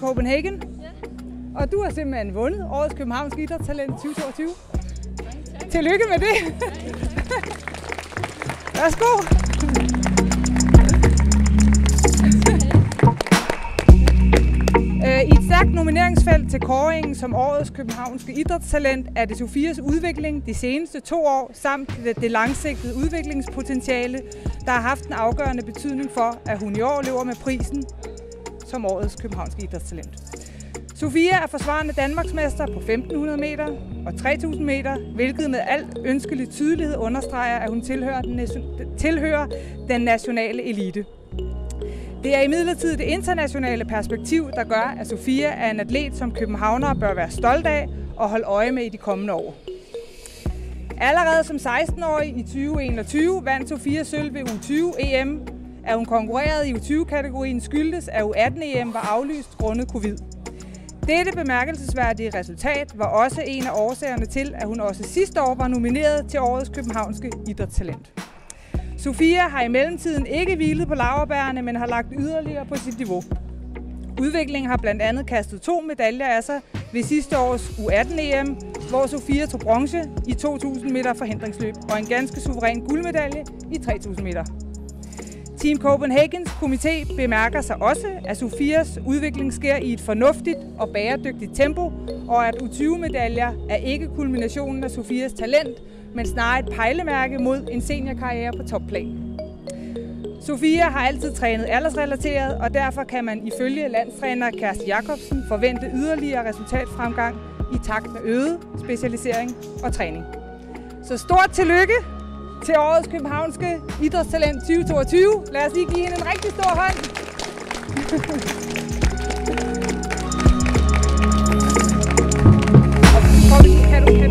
Copenhagen. Ja. Og du har simpelthen vundet Årets Københavnske Idrætstalent 2022. Tillykke med det. Værsgo. I et stærkt nomineringsfelt til kåringen som Årets Københavnske Idrætstalent er det Sofias udvikling de seneste 2 år samt det langsigtede udviklingspotentiale, der har haft en afgørende betydning for, at hun i år lever med prisen som Årets Københavnske Idrætstalent. Sofia er forsvarende Danmarksmester på 1500 meter og 3000 meter, hvilket med al ønskelig tydelighed understreger, at hun tilhører den nationale elite. Det er imidlertid det internationale perspektiv, der gør, at Sofia er en atlet, som københavnere bør være stolt af og holde øje med i de kommende år. Allerede som 16-årig i 2021 vandt Sofia sølv ved U20-EM. At hun konkurrerede i U20-kategorien skyldtes, at U18-EM var aflyst grundet covid. Dette bemærkelsesværdige resultat var også en af årsagerne til, at hun også sidste år var nomineret til Årets Københavnske Idrætstalent. Sofia har i mellemtiden ikke hvilet på laurbærrene, men har lagt yderligere på sit niveau. Udviklingen har blandt andet kastet 2 medaljer af sig ved sidste års U18-EM, hvor Sofia tog bronze i 2000 meter forhindringsløb og en ganske suveræn guldmedalje i 3000 meter. Team Copenhagens komité bemærker sig også, at Sofias udvikling sker i et fornuftigt og bæredygtigt tempo, og at U20-medaljer er ikke kulminationen af Sofias talent, men snarere et pejlemærke mod en seniorkarriere på topplan. Sofia har altid trænet aldersrelateret, og derfor kan man ifølge landstræner Kersti Jacobsen forvente yderligere resultatfremgang i takt med øget specialisering og træning. Så stort tillykke til Årets Københavnske Idrætstalent 2022. Lad os lige give hende en rigtig stor hånd. Kan du